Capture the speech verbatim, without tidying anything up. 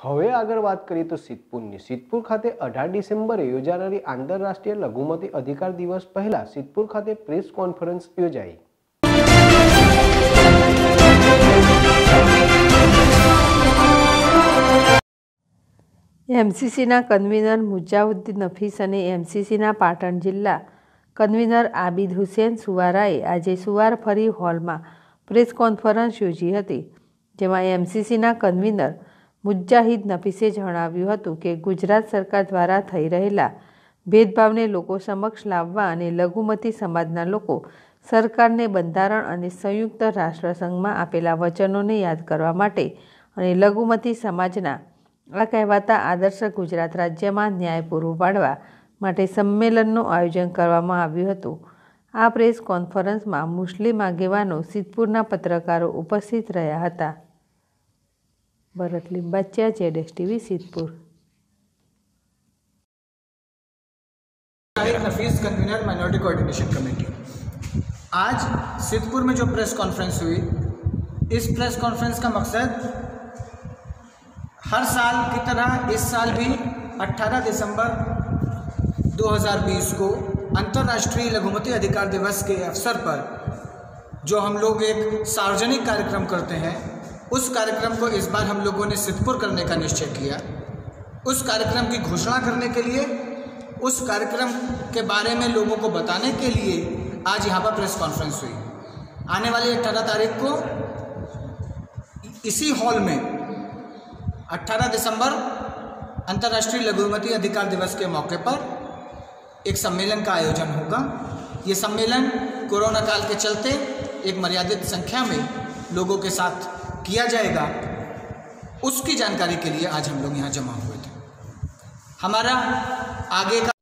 હવે આગળ વાત કરીએ તો સિદ્ધપુરની સિદ્ધપુર ખાતે અઢાર ડિસેમ્બરે યોજાનારી આંતરરાષ્ટ્રીય લઘુમતી અધિકાર દિવસ પહેલા સિદ્ધપુર ખાતે પ્રેસ કોન્ફરન્સ યોજાઈ। એમસીસીના કન્વીનર મુજાઉદ્દીન નફીસ અને એમસીસીના પાટણ જિલ્લા કન્વીનર આબિદ હુસેન સુવારાએ આજે સુવાર ફરી હોલમાં પ્રેસ કોન્ફરન્સ યોજી હતી, જેમાં એમસીસીના કન્વીનર મુજાહિદ નફીસે જણાવ્યું હતું કે ગુજરાત સરકાર દ્વારા થઈ રહેલા ભેદભાવને લોકો સમક્ષ લાવવા અને લઘુમતી સમાજના લોકો સરકારને બંધારણ અને સંયુક્ત રાષ્ટ્રસંઘમાં આપેલા વચનોને યાદ કરવા માટે અને લઘુમતી સમાજના આ કહેવાતા આદર્શ ગુજરાત રાજ્યમાં ન્યાય પૂરું પાડવા માટે સંમેલનનું આયોજન કરવામાં આવ્યું હતું। આ પ્રેસ કોન્ફરન્સમાં મુસ્લિમ આગેવાનો સિદ્ધપુરના પત્રકારો ઉપસ્થિત રહ્યા હતા। Bharat Limbachiya, Z S TV Sidhpur. Nafees convener minority coordination committee. आज सिद्धपुर में जो प्रेस कॉन्फ्रेंस हुई, इस प्रेस कॉन्फ्रेंस का मकसद हर साल की तरह इस साल भी अठारह दिसंबर दो हज़ार बीस को अंतर्राष्ट्रीय लघुमती अधिकार दिवस के अवसर पर जो हम लोग एक सार्वजनिक कार्यक्रम करते हैं, उस कार्यक्रम को इस बार हम लोगों ने सिद्धपुर करने का निश्चय किया। उस कार्यक्रम की घोषणा करने के लिए, उस कार्यक्रम के बारे में लोगों को बताने के लिए आज यहाँ पर प्रेस कॉन्फ्रेंस हुई। आने वाली अठारह तारीख को इसी हॉल में अठारह दिसंबर अंतर्राष्ट्रीय लघुमती अधिकार दिवस के मौके पर एक सम्मेलन का आयोजन होगा। ये सम्मेलन कोरोना काल के चलते एक मर्यादित संख्या में लोगों के साथ किया जाएगा। उसकी जानकारी के लिए आज हम लोग यहाँ जमा हुए थे। हमारा आगे का